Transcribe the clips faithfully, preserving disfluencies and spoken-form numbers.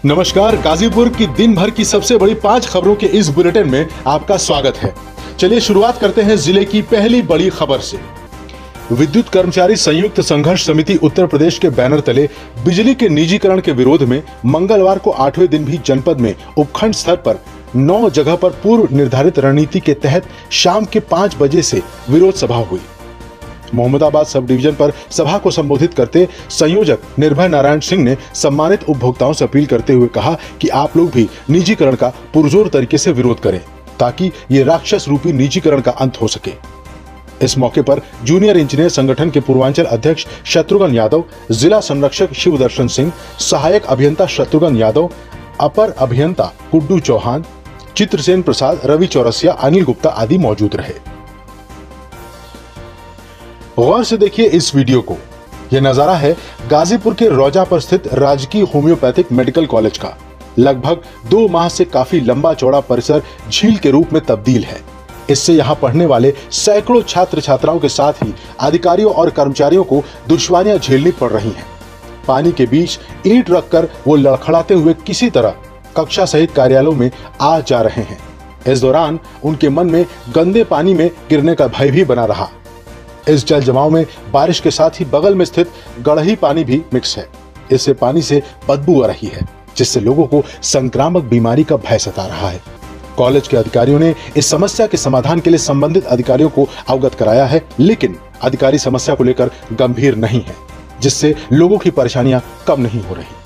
नमस्कार, गाजीपुर की दिन भर की सबसे बड़ी पांच खबरों के इस बुलेटिन में आपका स्वागत है। चलिए शुरुआत करते हैं जिले की पहली बड़ी खबर से। विद्युत कर्मचारी संयुक्त संघर्ष समिति उत्तर प्रदेश के बैनर तले बिजली के निजीकरण के विरोध में मंगलवार को आठवें दिन भी जनपद में उपखंड स्तर पर नौ जगह पर पूर्व निर्धारित रणनीति के तहत शाम के पांच बजे से विरोध सभा हुई। मोहम्मदाबाद सब डिवीजन पर सभा को संबोधित करते संयोजक निर्भय नारायण सिंह ने सम्मानित उपभोक्ताओं से अपील करते हुए कहा कि आप लोग भी निजीकरण का पुरजोर तरीके से विरोध करें ताकि ये राक्षस रूपी निजीकरण का अंत हो सके। इस मौके पर जूनियर इंजीनियर संगठन के पूर्वांचल अध्यक्ष शत्रुघ्न यादव, जिला संरक्षक शिव दर्शन सिंह, सहायक अभियंता शत्रुघ्न यादव, अपर अभियंता कुड्डू चौहान, चित्रसेन प्रसाद, रवि चौरसिया, अनिल गुप्ता आदि मौजूद रहे। गौर से देखिए इस वीडियो को। यह नजारा है गाजीपुर के रौजा पर स्थित राजकीय होम्योपैथिक मेडिकल कॉलेज का। लगभग दो माह से काफी लंबा चौड़ा परिसर झील के रूप में तब्दील है। इससे यहाँ पढ़ने वाले सैकड़ों छात्र छात्राओं के साथ ही अधिकारियों और कर्मचारियों को दुश्वारियां झेलनी पड़ रही हैं। पानी के बीच ईंट रखकर वो लड़खड़ाते हुए किसी तरह कक्षा सहित कार्यालयों में आ जा रहे हैं। इस दौरान उनके मन में गंदे पानी में गिरने का भय भी बना रहा। इस जल जमाव में बारिश के साथ ही बगल में स्थित गढ़ही पानी भी मिक्स है। इससे पानी से बदबू आ रही है, जिससे लोगों को संक्रामक बीमारी का भय सता रहा है। कॉलेज के अधिकारियों ने इस समस्या के समाधान के लिए संबंधित अधिकारियों को अवगत कराया है, लेकिन अधिकारी समस्या को लेकर गंभीर नहीं है, जिससे लोगों की परेशानियां कम नहीं हो रही।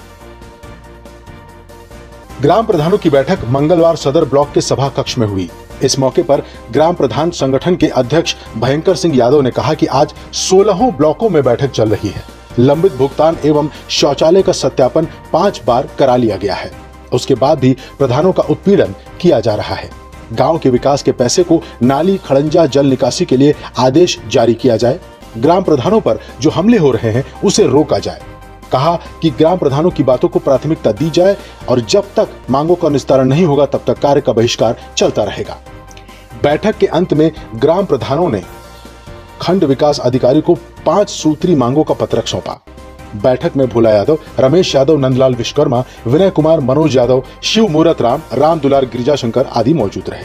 ग्राम प्रधानों की बैठक मंगलवार सदर ब्लॉक के सभा कक्ष में हुई। इस मौके पर ग्राम प्रधान संगठन के अध्यक्ष भयंकर सिंह यादव ने कहा कि आज सोलहों ब्लॉकों में बैठक चल रही है। लंबित भुगतान एवं शौचालय का सत्यापन पांच बार करा लिया गया है। उसके बाद भी प्रधानों का उत्पीड़न किया जा रहा है। गांव के विकास के पैसे को नाली खड़ंजा जल निकासी के लिए आदेश जारी किया जाए। ग्राम प्रधानों पर जो हमले हो रहे हैं उसे रोका जाए। कहा कि ग्राम प्रधानों की बातों को प्राथमिकता दी जाए और जब तक मांगों का निस्तारण नहीं होगा तब तक कार्य का बहिष्कार चलता रहेगा। बैठक के अंत में ग्राम प्रधानों ने खंड विकास अधिकारी को पांच सूत्री मांगों का पत्रक सौंपा। बैठक में भोला यादव, रमेश यादव, नंदलाल विश्वकर्मा, विनय कुमार, मनोज यादव, शिव मूरत राम, राम दुलार, गिरिजाशंकर आदि मौजूद रहे।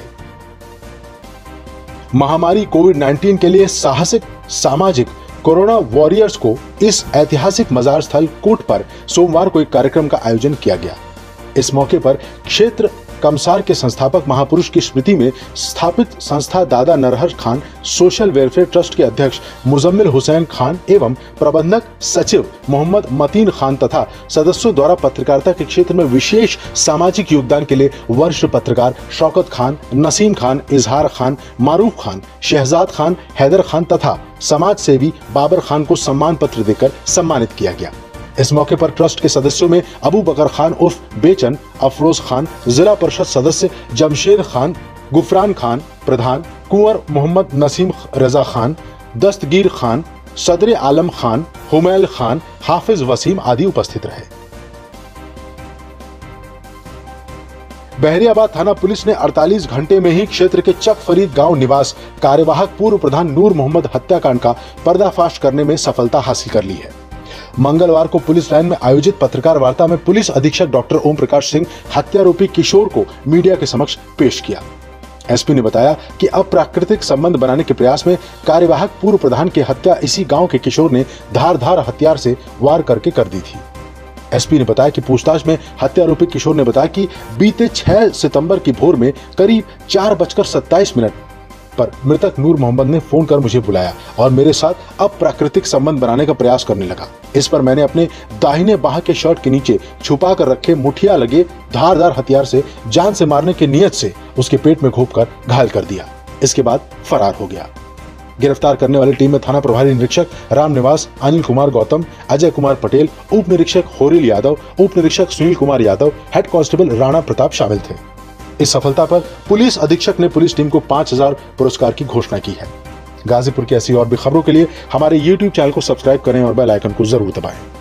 महामारी कोविड उन्नीस के लिए साहसिक सामाजिक कोरोना वॉरियर्स को इस ऐतिहासिक मजार स्थल कूट पर सोमवार को एक कार्यक्रम का आयोजन किया गया। इस मौके पर क्षेत्र कमसार के संस्थापक महापुरुष की स्मृति में स्थापित संस्था Dada Narhar Khan social welfare trust के अध्यक्ष मुजम्मिल हुसैन खान एवं प्रबंधक सचिव मोहम्मद मतीन खान तथा सदस्यों द्वारा पत्रकारिता के क्षेत्र में विशेष सामाजिक योगदान के लिए वरिष्ठ पत्रकार शौकत खान, नसीम खान, इजहार खान, मारूफ खान, शहजाद खान, हैदर खान तथा समाज सेवी बाबर खान को सम्मान पत्र देकर सम्मानित किया गया। इस मौके पर ट्रस्ट के सदस्यों में अबू बकर खान उर्फ बेचन, अफरोज खान, जिला परिषद सदस्य जमशेद खान, गुफरान खान प्रधान, कुंवर मोहम्मद नसीम रजा खान, दस्तगीर खान, सदर आलम खान, हुमैल खान, हाफिज वसीम आदि उपस्थित रहे। बहरियाबाद थाना पुलिस ने अड़तालीस घंटे में ही क्षेत्र के चक फरीद गांव निवास कार्यवाहक पूर्व प्रधान नूर मोहम्मद हत्याकांड का पर्दाफाश करने में सफलता हासिल कर ली है। मंगलवार को पुलिस लाइन में आयोजित पत्रकार वार्ता में पुलिस अधीक्षक डॉक्टर ओम प्रकाश सिंह हत्यारोपी किशोर को मीडिया के समक्ष पेश किया। एसपी ने बताया कि अप्राकृतिक संबंध बनाने के प्रयास में कार्यवाहक पूर्व प्रधान की हत्या इसी गांव के किशोर ने धारधार हथियार से वार करके कर दी थी। एसपी ने बताया कि पूछताछ में हत्यारोपी किशोर ने बताया कि बीते छह सितंबर की भोर में करीब चार बजकर सत्ताईस मिनट पर मृतक नूर मोहम्मद ने फोन कर मुझे बुलाया और मेरे साथ अप्राकृतिक संबंध बनाने का प्रयास करने लगा। इस पर मैंने अपने दाहिने बाह के शर्ट के नीचे छुपा कर रखे मुठिया लगे धारदार हथियार से जान से मारने की नीयत से उसके पेट में घोंपकर घायल कर दिया। इसके बाद फरार हो गया। गिरफ्तार करने वाली टीम में थाना प्रभारी निरीक्षक राम निवास, अनिल कुमार गौतम, अजय कुमार पटेल, उप निरीक्षक होरिल यादव, उप निरीक्षक सुनील कुमार यादव, हेड कांस्टेबल राणा प्रताप शामिल थे। इस सफलता पर पुलिस अधीक्षक ने पुलिस टीम को पांच हजार पुरस्कार की घोषणा की है। गाजीपुर की ऐसी और भी खबरों के लिए हमारे यूट्यूब चैनल को सब्सक्राइब करें और बेल आइकन को जरूर दबाएं।